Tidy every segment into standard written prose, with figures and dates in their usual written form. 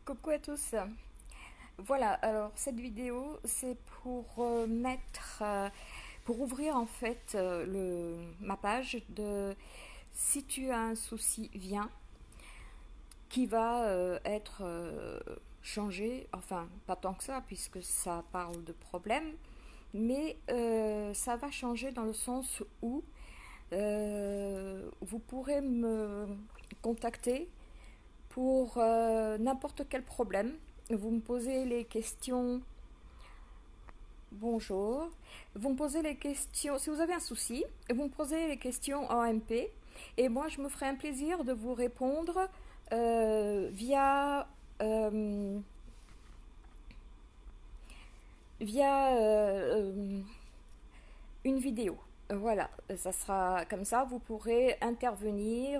Coucou à tous. Voilà, alors cette vidéo c'est pour pour ouvrir en fait ma page de si tu as un souci, viens, qui va être changé, enfin pas tant que ça puisque ça parle de problème, mais ça va changer dans le sens où vous pourrez me contacter pour n'importe quel problème. Vous me posez les questions. Bonjour. Vous me posez les questions. Si vous avez un souci, vous me posez les questions en MP. Et moi, je me ferai un plaisir de vous répondre via, euh, via une vidéo. Voilà, ça sera comme ça. Vous pourrez intervenir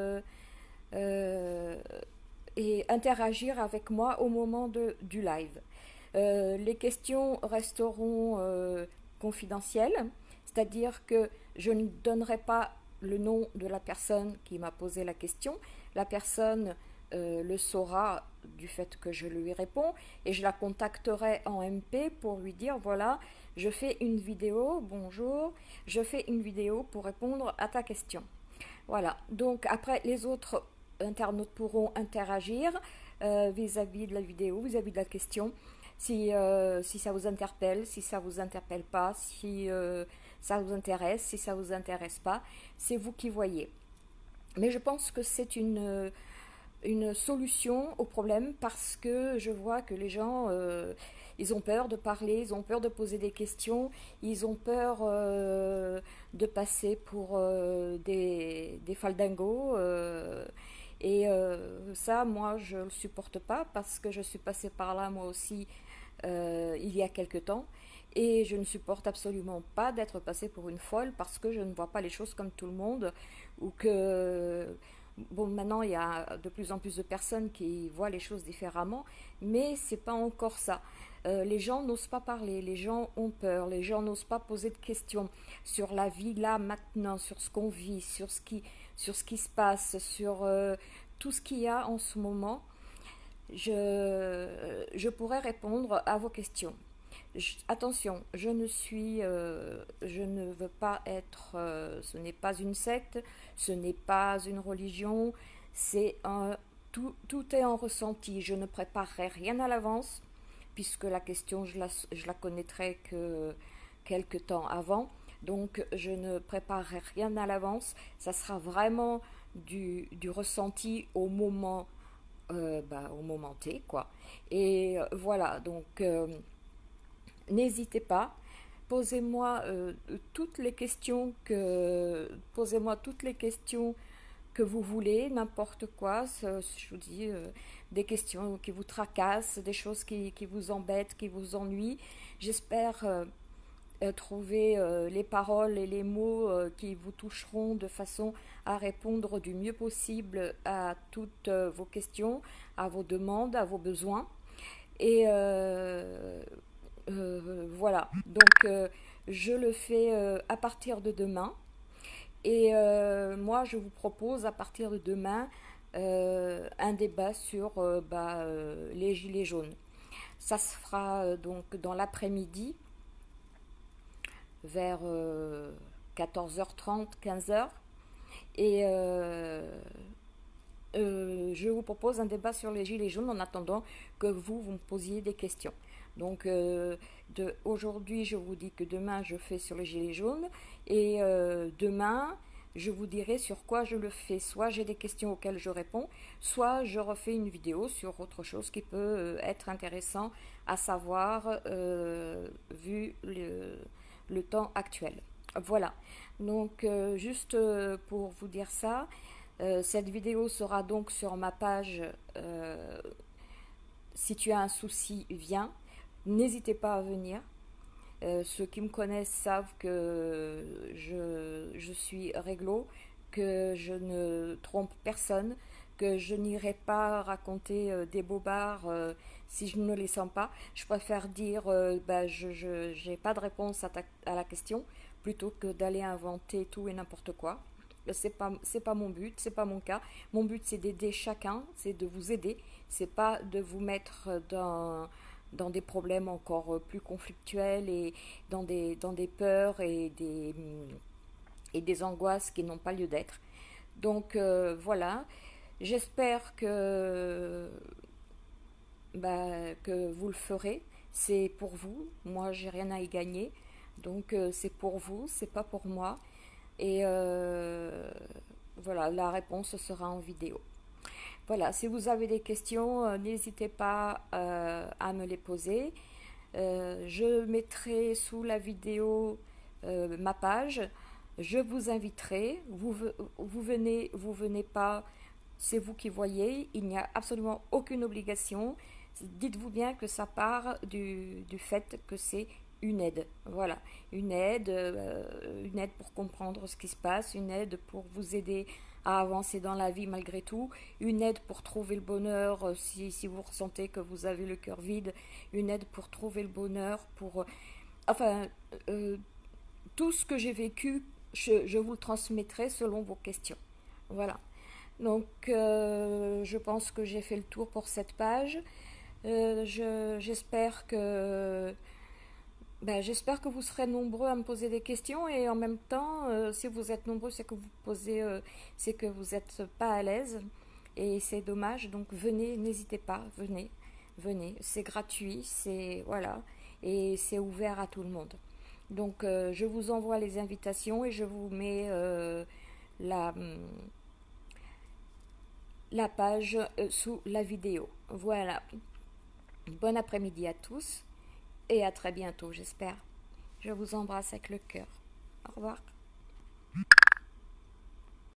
euh, et interagir avec moi au moment du live. Les questions resteront confidentielles, c'est-à-dire que je ne donnerai pas le nom de la personne qui m'a posé la question. La personne le saura du fait que je lui réponds et je la contacterai en MP pour lui dire voilà, je fais une vidéo, bonjour, je fais une vidéo pour répondre à ta question. Voilà, donc après les autres internautes pourront interagir vis-à-vis de la vidéo, vis-à-vis de la question, si ça vous interpelle, si ça vous interpelle pas, si ça vous intéresse, si ça vous intéresse pas, c'est vous qui voyez. Mais je pense que c'est une solution au problème parce que je vois que les gens, ils ont peur de parler, ils ont peur de poser des questions, ils ont peur de passer pour des faldingos. Ça, moi, je ne le supporte pas parce que je suis passée par là, moi aussi, il y a quelque temps. Et je ne supporte absolument pas d'être passée pour une folle parce que je ne vois pas les choses comme tout le monde ou que bon, maintenant il y a de plus en plus de personnes qui voient les choses différemment, mais c'est pas encore ça. Les gens n'osent pas parler, les gens ont peur, les gens n'osent pas poser de questions sur la vie là maintenant, sur ce qu'on vit, sur ce qui se passe, sur tout ce qu'il y a en ce moment. Je pourrais répondre à vos questions. Attention, je ne veux pas être, ce n'est pas une secte, ce n'est pas une religion, c'est un, tout est en ressenti. Je ne préparerai rien à l'avance, puisque la question, je la connaîtrai que quelques temps avant. Donc, je ne préparerai rien à l'avance. Ça sera vraiment du ressenti au moment T, quoi. Et voilà, donc n'hésitez pas. Posez-moi toutes les questions posez-moi toutes les questions que vous voulez, n'importe quoi. Je vous dis des questions qui vous tracassent, des choses qui vous embêtent, qui vous ennuient. J'espère trouver les paroles et les mots qui vous toucheront de façon à répondre du mieux possible à toutes vos questions, à vos demandes, à vos besoins. Et voilà, donc je le fais à partir de demain. Et moi, je vous propose à partir de demain un débat sur les gilets jaunes. Ça se fera donc dans l'après-midi, vers 14h30, 15h. Et je vous propose un débat sur les gilets jaunes en attendant que vous me posiez des questions. Donc aujourd'hui, je vous dis que demain, je fais sur les gilets jaunes. Et demain, je vous dirai sur quoi je le fais. Soit j'ai des questions auxquelles je réponds, soit je refais une vidéo sur autre chose qui peut être intéressant à savoir vu le temps actuel. Voilà. Donc juste pour vous dire ça, cette vidéo sera donc sur ma page si tu as un souci, viens. N'hésitez pas à venir. Ceux qui me connaissent savent que je suis réglo, que je ne trompe personne, que je n'irai pas raconter des bobards si je ne les sens pas. Je préfère dire je n'ai pas de réponse à la question plutôt que d'aller inventer tout et n'importe quoi. c'est pas mon but, c'est pas mon cas. Mon but, c'est d'aider chacun, c'est de vous aider, c'est pas de vous mettre dans des problèmes encore plus conflictuels et dans des peurs et des angoisses qui n'ont pas lieu d'être. Donc voilà, j'espère que vous le ferez. C'est pour vous. Moi, j'ai rien à y gagner. Donc c'est pour vous, c'est pas pour moi. Et voilà, la réponse sera en vidéo. Voilà, si vous avez des questions, n'hésitez pas à me les poser. Je mettrai sous la vidéo ma page. Je vous inviterai. Vous venez pas, c'est vous qui voyez. Il n'y a absolument aucune obligation. Dites-vous bien que ça part du fait que c'est une aide. Voilà, une aide pour comprendre ce qui se passe, une aide pour vous aider à avancer dans la vie malgré tout, une aide pour trouver le bonheur si vous ressentez que vous avez le cœur vide, une aide pour trouver le bonheur, enfin, euh, tout ce que j'ai vécu, je vous le transmettrai selon vos questions. Voilà. Donc, je pense que j'ai fait le tour pour cette page. J'espère j'espère que vous serez nombreux à me poser des questions et en même temps, si vous êtes nombreux, c'est que vous n'êtes pas à l'aise et c'est dommage. Donc venez, n'hésitez pas, venez. C'est gratuit, c'est voilà et c'est ouvert à tout le monde. Donc je vous envoie les invitations et je vous mets la la page sous la vidéo. Voilà. Bon après-midi à tous et à très bientôt, j'espère. Je vous embrasse avec le cœur. Au revoir.